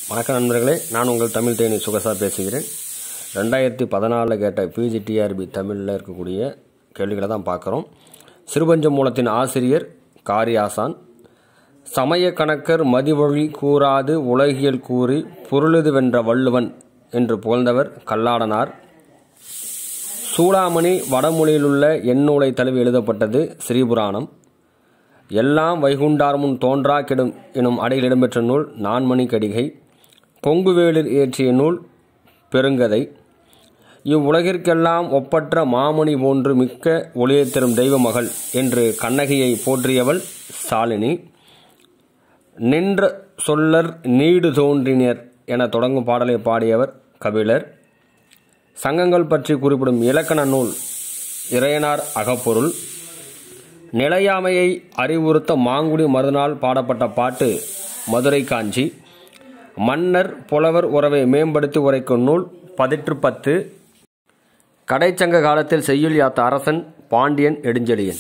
வணக்கம் நண்பர்களே, நான் உங்கள் தமிழ் தேனி சுகசா பேசுகிறேன். 2014 கேட்ட பிஜிடிஆர்பி தமிழில் இருக்கக்கூடிய கேள்விகளை தான் பார்க்குறோம். சிறுபஞ்ச மூலத்தின் ஆசிரியர் காரியாசான். சமய கணக்கர் மதிவழி கூறாது உலகியல் கூறி பொருளுது வென்ற வள்ளுவன் என்று புகழ்ந்தவர் கல்லாடனார். சூடாமணி வடமொழியிலுள்ள எண்ணூலை தழுவி எழுதப்பட்டது ஸ்ரீபுராணம். எல்லாம் வைகுண்டார் முன் தோன்றா கெடும் எனும் அடையில் இடம்பெற்ற நூல் நான்மணி கடிகை. கொங்குவேளிர் இயற்றிய நூல் பெருங்கதை. இவ்வுலகிற்கெல்லாம் ஒப்பற்ற மாமணி போன்று மிக்க ஒளியைத் தரும் தெய்வ மகள் என்று கண்ணகியை போற்றியவள் சாலினி. நின்ற சொல்லர் நீடு தோன்றினர் என தொடங்கும் பாடலை பாடியவர் கபிலர். சங்கங்கள் பற்றி குறிப்பிடும் இலக்கண நூல் இறையனார் அகப்பொருள். நிலையாமையை அறிவுறுத்த மாங்குடி மறுநாள் பாடப்பட்ட பாட்டு மதுரை காஞ்சி. மன்னர் புலவர் உறவை மேம்படுத்தி உரைக்கும் நூல் 10. கடைச்சங்க காலத்தில் செய்யுள் யாத்த அரசன் பாண்டியன் நெடுஞ்செழியன்.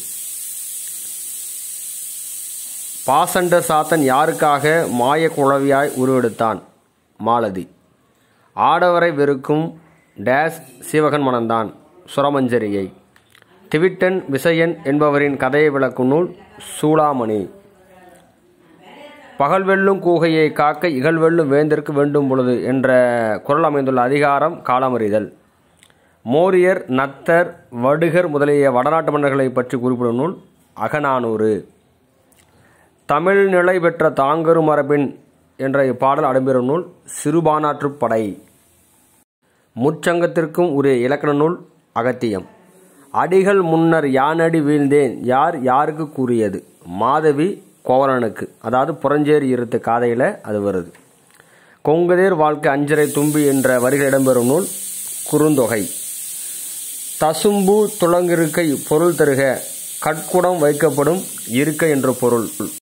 பாசண்டர் சாத்தன் யாருக்காக மாய குழவியாய் உருவெடுத்தான்? மாலதி. ஆடவரை வெறுக்கும் டேஸ் சீவகன் மணந்தான் சுரமஞ்சரியை. திவிட்டன் விசயன் என்பவரின் கதையை விளக்கும் நூல் சூளாமணி. பகல் வெல்லும் கூகையை காக்க இகழ் வெல்லும் வேந்தற்கு வேண்டும் பொழுது என்ற குரல் அமைந்துள்ள அதிகாரம் காலமறிதல். மோரியர், நத்தர், வடுகர் முதலிய வடநாட்டு மன்னர்களை பற்றி குறிப்பிடும் நூல் அகநானூறு. தமிழ் நிலை பெற்ற தாங்கரு மரபின் என்ற இப்பாடல் இடம்பெறும் நூல் சிறுபானாற்றுப்படை. முச்சங்கத்திற்கும் உரிய இலக்கண நூல் அகத்தியம். அடிகள் முன்னர் யானடி வீழ்ந்தேன் யார் யாருக்கு கூறியது? மாதவி கோவலனுக்கு, அதாவது புறஞ்சேரி இருத்து காதையில் அது வருது. கொங்குதேர் வாழ்க்கை அஞ்சரை தும்பி என்ற வரிகள் இடம்பெறும் நூல் குறுந்தொகை. தசும்பு துளங்கிருக்கை பொருள் தருக கட்குடம் வைக்கப்படும் இருக்கை என்ற பொருள்.